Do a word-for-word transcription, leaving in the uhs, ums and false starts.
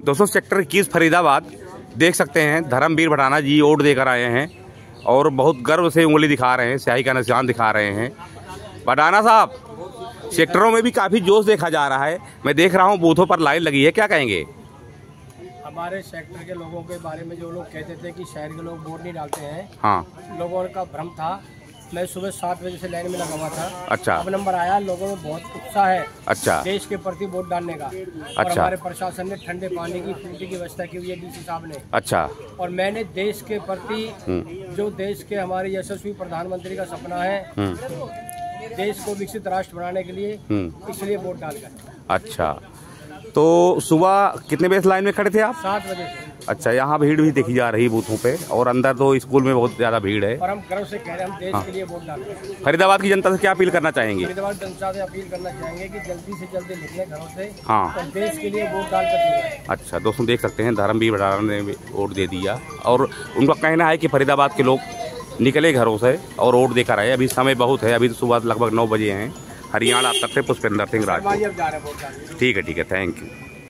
दोस्तों सेक्टर इक्कीस फरीदाबाद देख सकते हैं, धर्मवीर भटाना जी वोट देकर आए हैं और बहुत गर्व से उंगली दिखा रहे हैं, स्याही का निशान दिखा रहे हैं। भटाना साहब, सेक्टरों में भी काफ़ी जोश देखा जा रहा है, मैं देख रहा हूँ बूथों पर लाइन लगी है, क्या कहेंगे? हमारे सेक्टर के लोगों के बारे में जो लोग कहते थे कि शहर के लोग वोट नहीं डालते हैं, हाँ, लोगों का भ्रम था। मैं सुबह सात बजे से लाइन में लगा हुआ था। अच्छा। अब नंबर आया, लोगों में बहुत उत्साह है अच्छा देश के प्रति वोट डालने का। अच्छा। और हमारे प्रशासन ने ठंडे पानी की फ्रूटी की व्यवस्था की हुई है डीसी साहब ने। अच्छा। और मैंने देश के प्रति, जो देश के हमारे यशस्वी प्रधानमंत्री का सपना है, देश को विकसित राष्ट्र बनाने के लिए, इसलिए वोट डालकर। अच्छा, तो सुबह कितने बजे लाइन में खड़े थे आप? सात बजे से। अच्छा, यहाँ भीड़ भी देखी जा रही है बूथों पे, और अंदर तो स्कूल में बहुत ज्यादा भीड़ है। और हम गर्व से कह रहे हैं, हम देश हाँ। के लिए वोट डाल रहे हैं। फरीदाबाद की जनता से क्या अपील करना चाहेंगे? फरीदाबाद जनता से अपील करना चाहेंगे कि जल्दी से जल्दी निकले घरों से, हाँ, और देश के लिए वोट डाल कर। अच्छा दोस्तों, देख सकते हैं धर्मवीर भटाना ने वोट दे दिया और उनका कहना है कि फरीदाबाद के लोग निकले घरों से और वोट देकर आए। अभी समय बहुत है, अभी तो सुबह लगभग नौ बजे हैं। हरियाणा अब तक से पुष्पेंद्र सिंह राजपूत। ठीक है ठीक है, थैंक यू।